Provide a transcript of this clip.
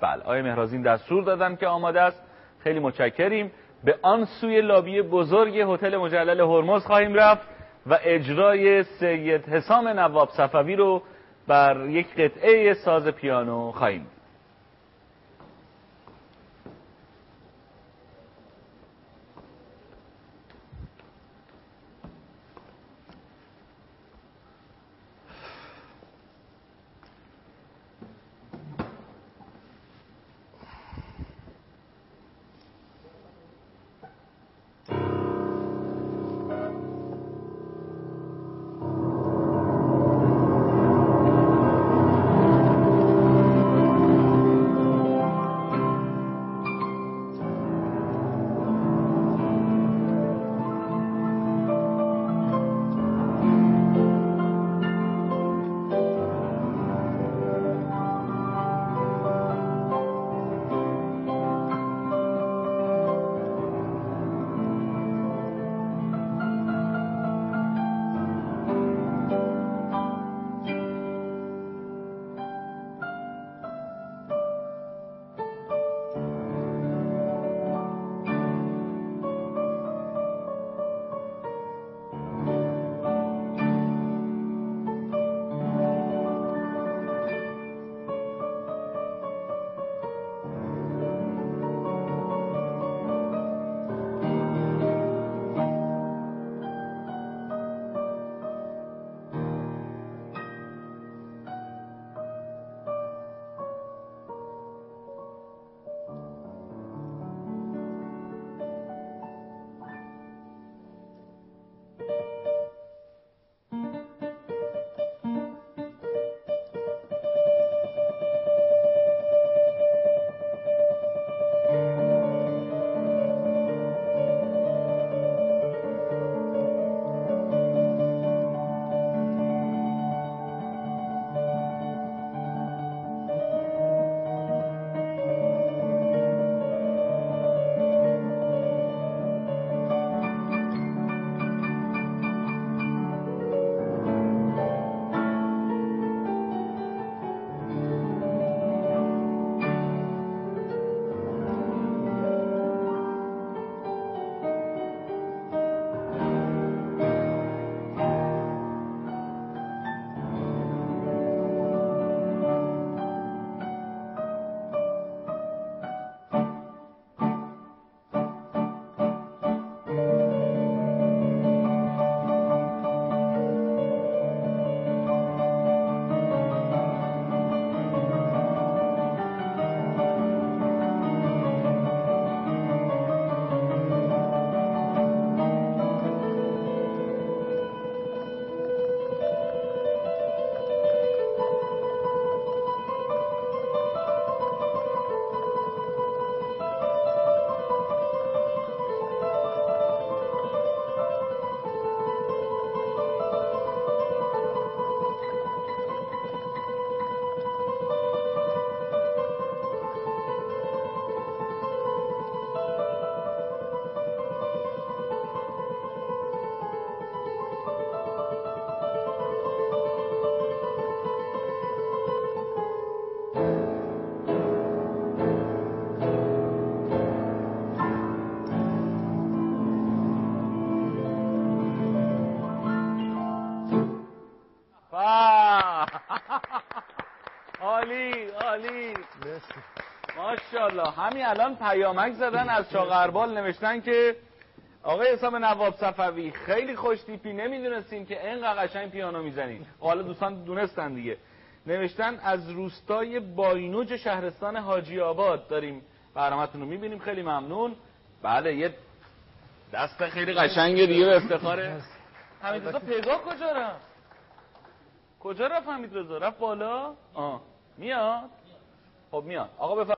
بله آقای مهرازین دستور دادن که آماده است. خیلی متشکریم. به آن سوی لابی بزرگ هتل مجلل هرمز خواهیم رفت و اجرای سید حسام نواب صفوی رو بر یک قطعه ساز پیانو خواهیم. عالی عالی ماشاءالله. همین الان پیامک زدن از چاغربال نوشتن که آقای حسام نواب صفوی خیلی خوش تیپی، نمیدونستیم که اینقدر قشنگ پیانو میزنید. حالا دوستان دونستن دیگه. نوشتن از روستای باینوج شهرستان حاجی آباد داریم برنامه‌تون رو میبینیم، خیلی ممنون. بله یه دست خیلی قشنگه دیگه به افتخاره. حمیدرضا پگاه کجا رفت حمیدرضا؟ رفت بالا؟ میاد؟ خب میاد. آقا